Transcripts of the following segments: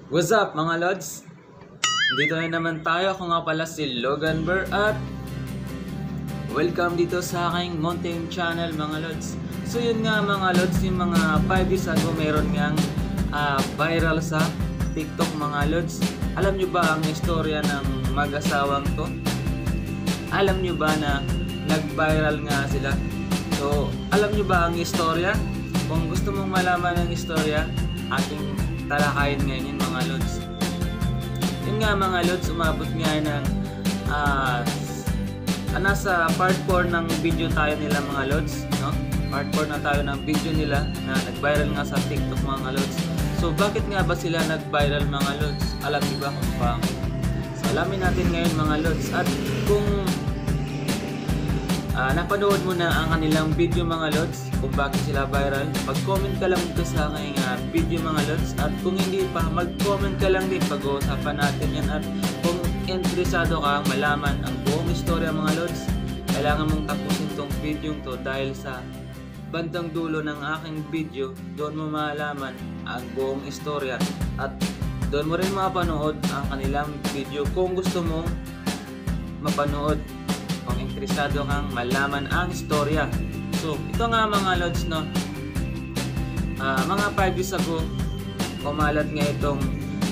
What's up mga Lods? Dito na naman tayo. Ako nga pala si Logan Burr at welcome dito sa aking mountain channel mga Lods. So yun nga mga Lods, yung mga 5 years ago meron ngang viral sa TikTok mga Lods. Alam nyo ba ang istorya ng mag-asawang to? Alam nyo ba na nag-viral nga sila? So alam nyo ba ang istorya? Kung gusto mong malaman ang istorya, ating talakayin ngayon yun mga Lods. Yun nga mga Lods, umabot nga ng nasa part 4 ng video tayo nila mga Lods, no? Part 4 na tayo ng video nila na nag-viral nga sa TikTok mga Lods. So bakit nga ba sila nag-viral mga Lods? Alam niyo ba kung bakit? So alamin natin ngayon mga Lods. At kung napanood mo na ang kanilang video mga Lods, kung bakit sila viral, mag-comment ka lang dito sa aking video mga Lods. At kung hindi pa, mag-comment ka lang din, pag-uusapan natin yan. At kung interesado ka malaman ang buong istorya mga Lods, kailangan mong tapusin tong video to dahil sa bandang dulo ng aking video, doon mo malaman ang buong istorya at doon mo rin mapanood ang kanilang video kung gusto mong mapanood, kung interesado kang malaman ang istorya. So ito nga mga Lods, no, mga 5 years ago kumalat nga itong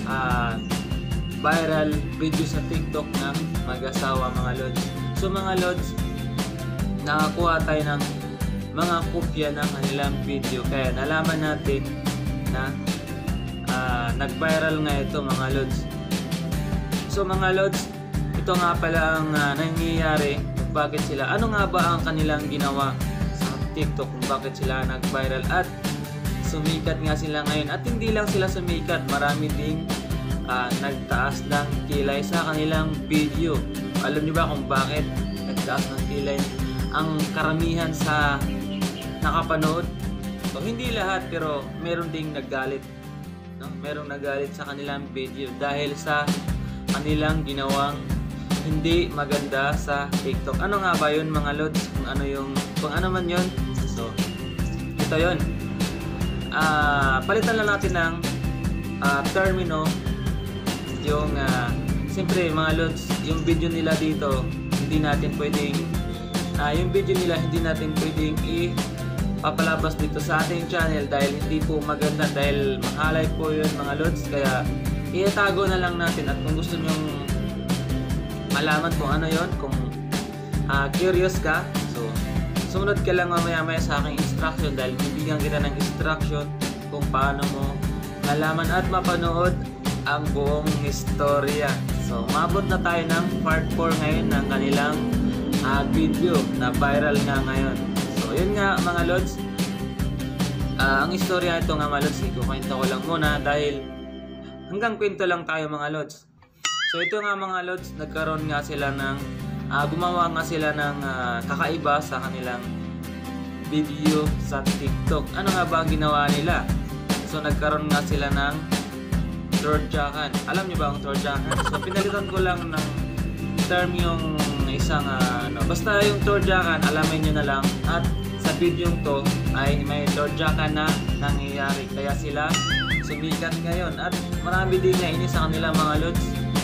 viral video sa TikTok ng mag-asawa mga Lods. So mga Lods, nakakuha tayo ng mga kopya ng kanilang video, kaya nalaman natin na nag-viral nga ito mga Lods. So mga Lods, ito nga pala ang nangyayari kung bakit sila, ano nga ba ang kanilang ginawa sa TikTok, kung bakit sila nag-viral at sumikat nga sila ngayon. At hindi lang sila sumikat, marami ding nagtaas ng kilay sa kanilang video. Alam niyo ba kung bakit nagtaas ng kilay ang karamihan sa nakapanood? So hindi lahat, pero meron ding naggalit, no? Merong naggalit sa kanilang video dahil sa kanilang ginawang hindi maganda sa TikTok. Ano nga ba yun mga Lods? Kung ano man yun. So ito yun. Palitan lang natin ng termino. Yung siyempre mga Lods, yung video nila dito hindi natin pwedeng yung video nila hindi natin pwedeng papalabas dito sa ating channel dahil hindi po maganda, dahil mahalay po yun mga Lods. Kaya itatago na lang natin. At kung gusto nyong malaman kung ano yon, kung curious ka, so sumunod ka lang mamaya sa aking instruction dahil bibigyan kita ng instruction kung paano mo malaman at mapanood ang buong istorya. So umabot na tayo ng part 4 ngayon ng kanilang video na viral nga ngayon. So yun nga mga Lods, ang istorya ito nga mga Lods, ikukwento ko lang muna dahil hanggang kwento lang tayo mga Lods. So ito nga mga Lods, nagkaroon nga sila ng gumawa nga sila ng kakaiba sa kanilang video sa TikTok. Ano nga ba ang ginawa nila? So nagkaroon nga sila ng twerkahan. Alam niyo ba ang twerkahan? So pinalitan ko lang ng term yung isang basta yung twerkahan, alamin niyo na lang. At sa video to ay may twerkahan na nangyayari, kaya sila sumikat ngayon. At marami din nga ini sa kanila mga Lods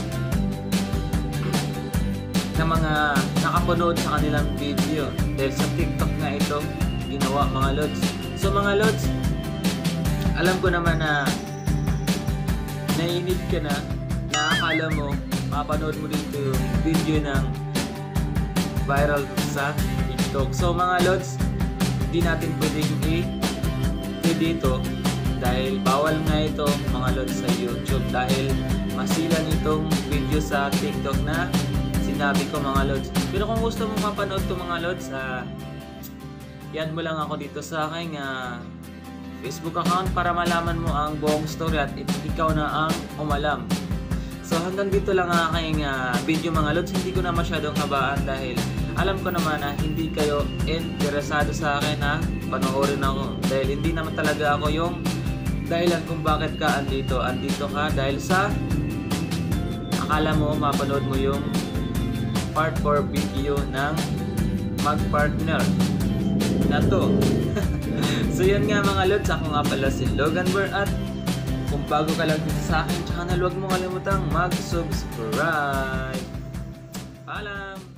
na mga nakapanood sa kanilang video dahil sa TikTok nga ito ginawa mga Lods. So mga Lods, alam ko naman na naiinip ka na akala mo mapanood mo dito yung video ng viral sa TikTok. So mga Lods, hindi natin pwedeng dito dahil bawal nga ito mga Lods sa YouTube dahil masilan itong video sa TikTok na sinabi ko mga Lods. Pero kung gusto mong mapanood to mga Lods, yan mo lang ako dito sa aking Facebook account para malaman mo ang buong story at ikaw na ang umalam. So hanggang dito lang ang aking video mga Lods. Hindi ko na masyadong habaan dahil alam ko naman na hindi kayo interesado sa akin na panoorin ako, dahil hindi naman talaga ako yung dahilan kung bakit ka andito ka dahil sa akala mo mapanood mo yung part 4 video ng mag-partner na to. So yun nga mga Lods, ako nga pala si Logan Burr at Kung bago ka lang dito sa aking channel, huwag mo kalimutang mag-subscribe. Paalam!